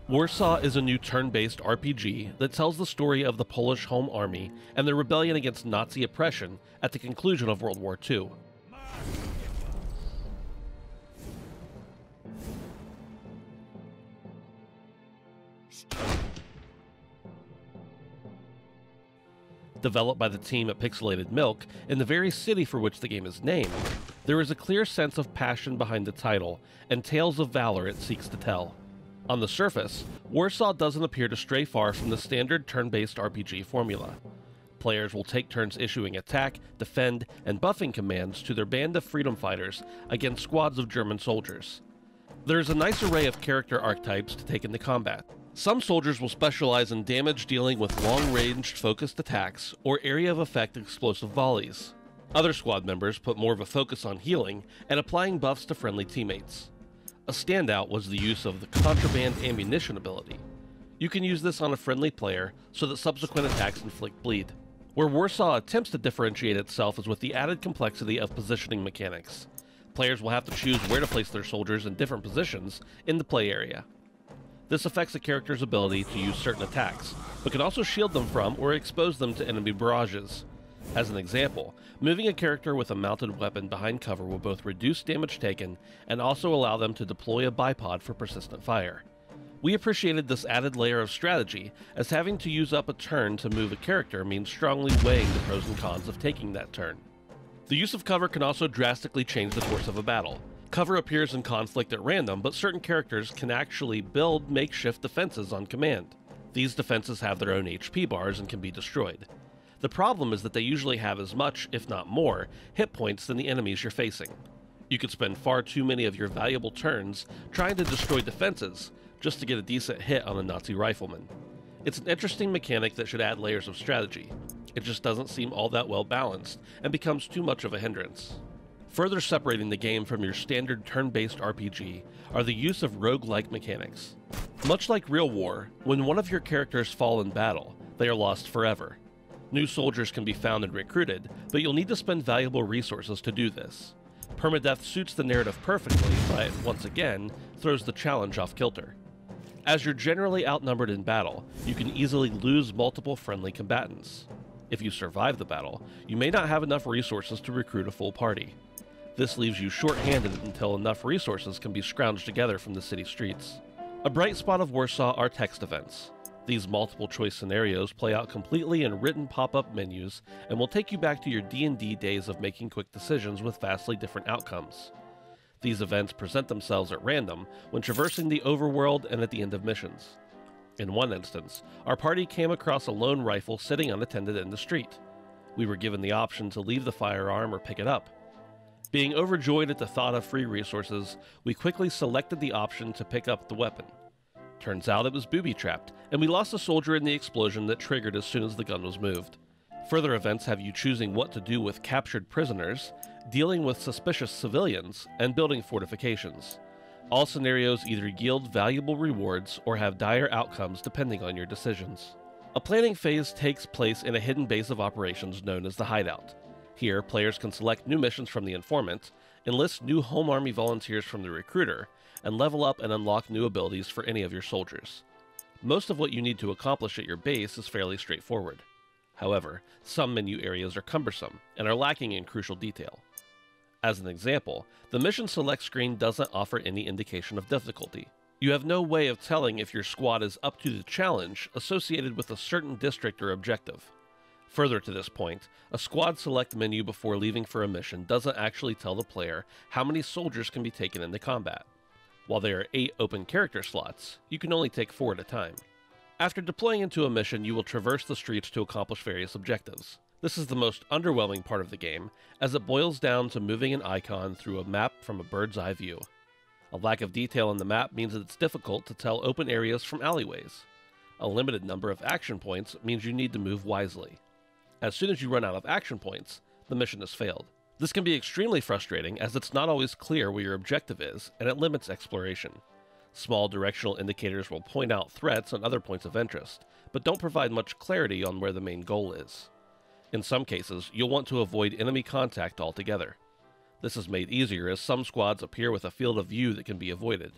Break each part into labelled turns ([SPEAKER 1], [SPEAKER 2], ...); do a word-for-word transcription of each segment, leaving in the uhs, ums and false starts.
[SPEAKER 1] Warsaw is a new turn-based R P G that tells the story of the Polish Home Army and their rebellion against Nazi oppression at the conclusion of World War Two. Developed by the team at Pixelated Milk, in the very city for which the game is named, there is a clear sense of passion behind the title and tales of valor it seeks to tell. On the surface, Warsaw doesn't appear to stray far from the standard turn-based R P G formula. Players will take turns issuing attack, defend, and buffing commands to their band of freedom fighters against squads of German soldiers. There is a nice array of character archetypes to take into combat. Some soldiers will specialize in damage dealing with long-ranged focused attacks or area of effect explosive volleys. Other squad members put more of a focus on healing and applying buffs to friendly teammates. A standout was the use of the contraband ammunition ability. You can use this on a friendly player so that subsequent attacks inflict bleed. Where Warsaw attempts to differentiate itself is with the added complexity of positioning mechanics. Players will have to choose where to place their soldiers in different positions in the play area. This affects a character's ability to use certain attacks, but can also shield them from or expose them to enemy barrages. As an example, moving a character with a mounted weapon behind cover will both reduce damage taken and also allow them to deploy a bipod for persistent fire. We appreciated this added layer of strategy, as having to use up a turn to move a character means strongly weighing the pros and cons of taking that turn. The use of cover can also drastically change the course of a battle. Cover appears in conflict at random, but certain characters can actually build makeshift defenses on command. These defenses have their own H P bars and can be destroyed. The problem is that they usually have as much, if not more, hit points than the enemies you're facing. You could spend far too many of your valuable turns trying to destroy defenses just to get a decent hit on a Nazi rifleman. It's an interesting mechanic that should add layers of strategy. It just doesn't seem all that well balanced and becomes too much of a hindrance. Further separating the game from your standard turn-based R P G are the use of roguelike mechanics. Much like Real War, when one of your characters fall in battle, they are lost forever. New soldiers can be found and recruited, but you'll need to spend valuable resources to do this. Permadeath suits the narrative perfectly, but, once again, throws the challenge off kilter. As you're generally outnumbered in battle, you can easily lose multiple friendly combatants. If you survive the battle, you may not have enough resources to recruit a full party. This leaves you short-handed until enough resources can be scrounged together from the city streets. A bright spot of Warsaw are text events. These multiple-choice scenarios play out completely in written pop-up menus and will take you back to your D and D days of making quick decisions with vastly different outcomes. These events present themselves at random when traversing the overworld and at the end of missions. In one instance, our party came across a lone rifle sitting unattended in the street. We were given the option to leave the firearm or pick it up. Being overjoyed at the thought of free resources, we quickly selected the option to pick up the weapon. Turns out it was booby-trapped, and we lost a soldier in the explosion that triggered as soon as the gun was moved. Further events have you choosing what to do with captured prisoners, dealing with suspicious civilians, and building fortifications. All scenarios either yield valuable rewards or have dire outcomes depending on your decisions. A planning phase takes place in a hidden base of operations known as the Hideout. Here, players can select new missions from the informant, enlist new Home Army volunteers from the recruiter, and level up and unlock new abilities for any of your soldiers. Most of what you need to accomplish at your base is fairly straightforward. However, some menu areas are cumbersome and are lacking in crucial detail. As an example, the mission select screen doesn't offer any indication of difficulty. You have no way of telling if your squad is up to the challenge associated with a certain district or objective. Further to this point, a squad select menu before leaving for a mission doesn't actually tell the player how many soldiers can be taken into combat. While there are eight open character slots, you can only take four at a time. After deploying into a mission, you will traverse the streets to accomplish various objectives. This is the most underwhelming part of the game, as it boils down to moving an icon through a map from a bird's eye view. A lack of detail in the map means that it's difficult to tell open areas from alleyways. A limited number of action points means you need to move wisely. As soon as you run out of action points, the mission has failed. This can be extremely frustrating as it's not always clear where your objective is, and it limits exploration. Small directional indicators will point out threats and other points of interest, but don't provide much clarity on where the main goal is. In some cases, you'll want to avoid enemy contact altogether. This is made easier as some squads appear with a field of view that can be avoided.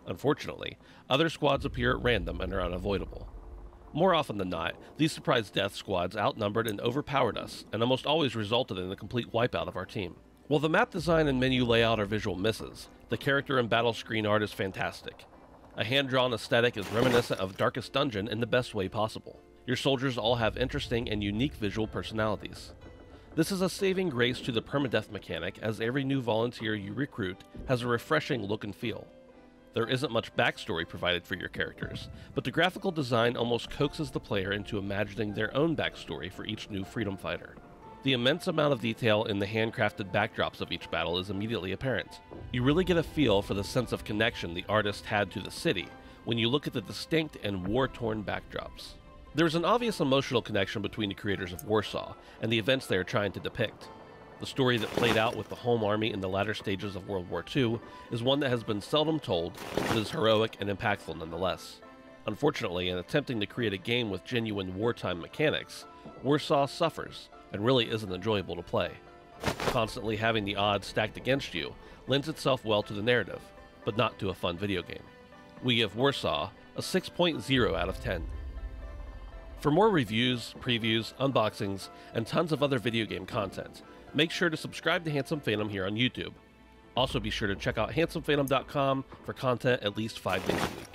[SPEAKER 1] Unfortunately, other squads appear at random and are unavoidable. More often than not, these surprise death squads outnumbered and overpowered us, and almost always resulted in a complete wipeout of our team. While the map design and menu layout are visual misses, the character and battle screen art is fantastic. A hand-drawn aesthetic is reminiscent of Darkest Dungeon in the best way possible. Your soldiers all have interesting and unique visual personalities. This is a saving grace to the permadeath mechanic, as every new volunteer you recruit has a refreshing look and feel. There isn't much backstory provided for your characters, but the graphical design almost coaxes the player into imagining their own backstory for each new freedom fighter. The immense amount of detail in the handcrafted backdrops of each battle is immediately apparent. You really get a feel for the sense of connection the artist had to the city when you look at the distinct and war-torn backdrops. There is an obvious emotional connection between the creators of Warsaw and the events they are trying to depict. The story that played out with the Home Army in the latter stages of World War Two is one that has been seldom told, but is heroic and impactful nonetheless. Unfortunately, in attempting to create a game with genuine wartime mechanics, Warsaw suffers and really isn't enjoyable to play. Constantly having the odds stacked against you lends itself well to the narrative, but not to a fun video game. We give Warsaw a six point oh out of ten. For more reviews, previews, unboxings, and tons of other video game content, make sure to subscribe to Handsome Phantom here on YouTube. Also be sure to check out handsome phantom dot com for content at least five days a week.